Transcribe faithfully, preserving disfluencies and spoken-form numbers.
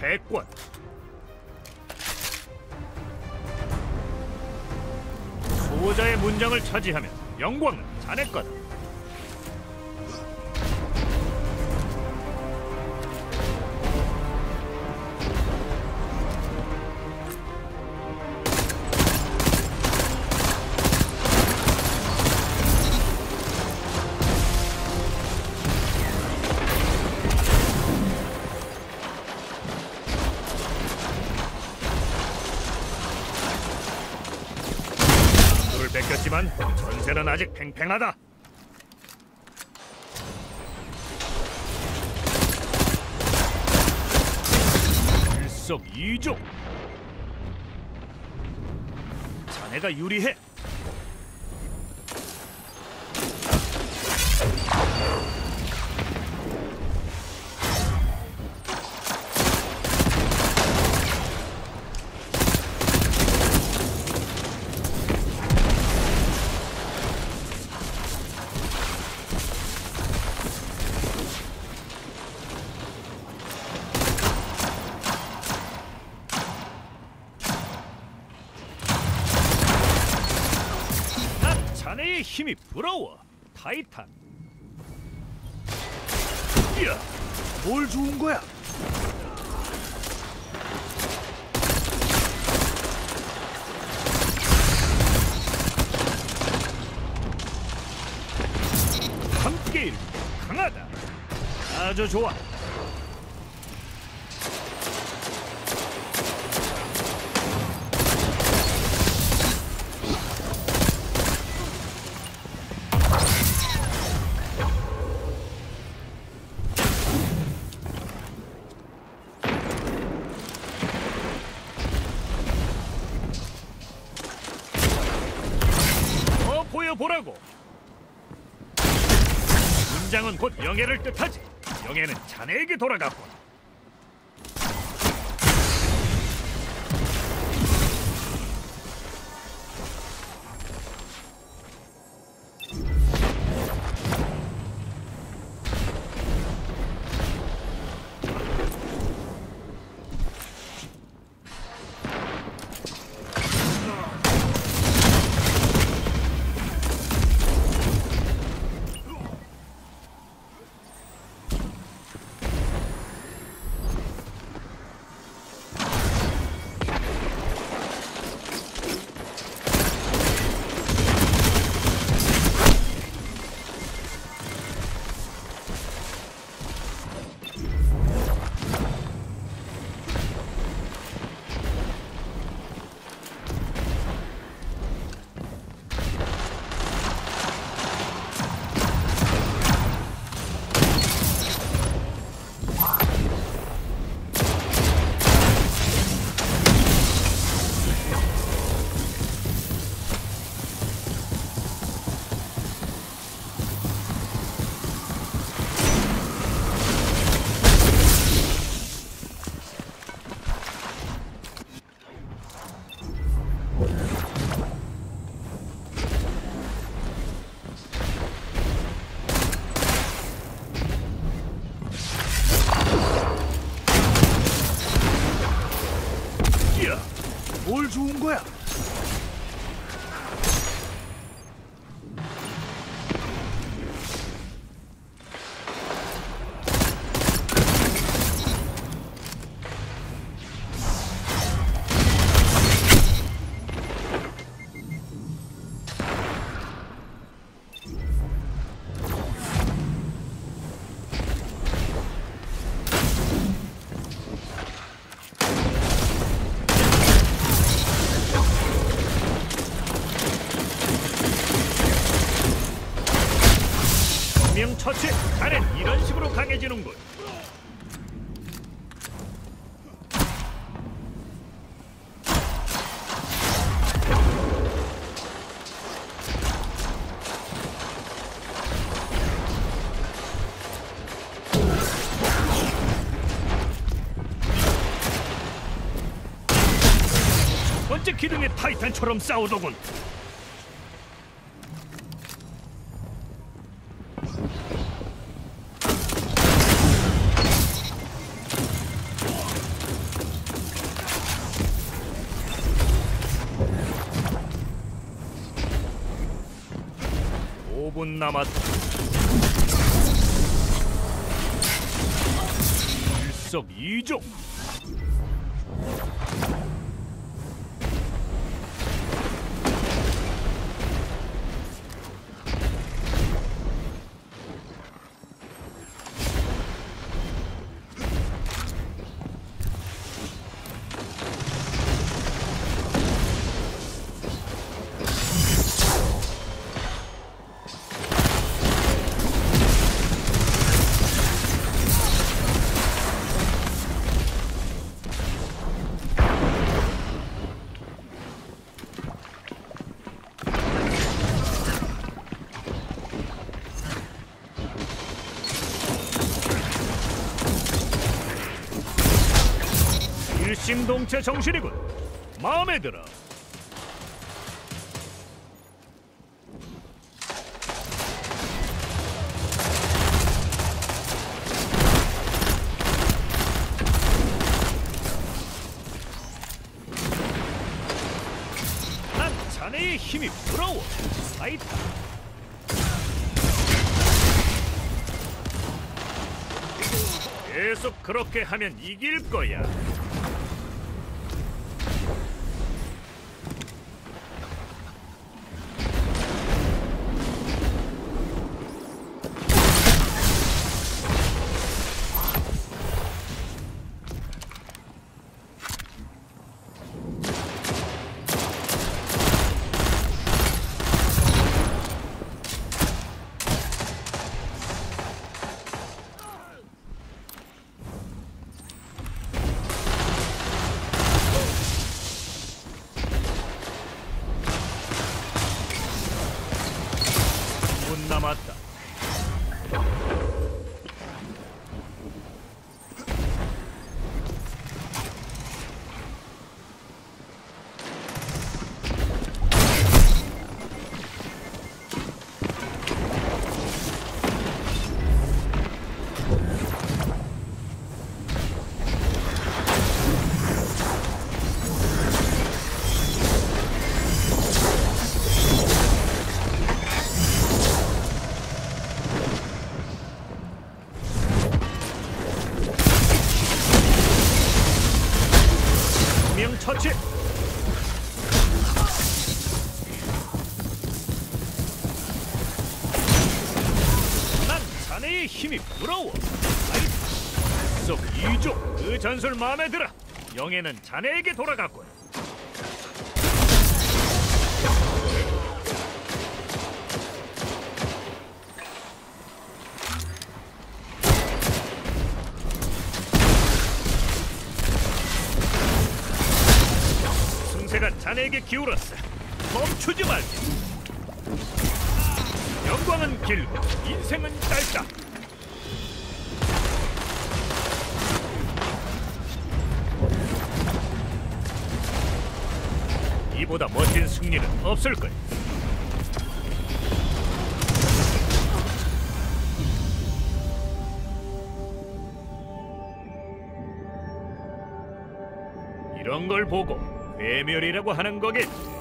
패권. 수호자의 문장을 차지하면 영광은 자네 거다. 뺏겼지만 전세는 아직 팽팽하다. 일석이조. 자네가 유리해. 자네의 힘이 부러워, 타이탄. 이야, 뭘 주운 거야? 함께 일구 강하다. 아주 좋아. 보라고. 문장은 곧 영예를 뜻하지. 영예는 자네에게 돌아갔군. 뭘 주운 거야? 처치! 자넨 이런 식으로 강해지는군. 첫 번째 기둥의 타이탄처럼 싸우더군. 분 남았다. 일석이조. 일심동체 정신이군. 마음에 들어. 난 자네의 힘이 부러워. 사이타. 계속 그렇게 하면 이길 거야. 분 남았다. 처치. 난 자네의 힘이 부러워. 속 이조. 그 전술 마음에 들어. 영예는 자네에게 돌아갔군. 제가 자네에게 기울었어. 멈추지 말게. 영광은 길고 인생은 짧다. 이보다 멋진 승리는 없을 거야. 이런 걸 보고 괴멸이라고 하는 거겠지.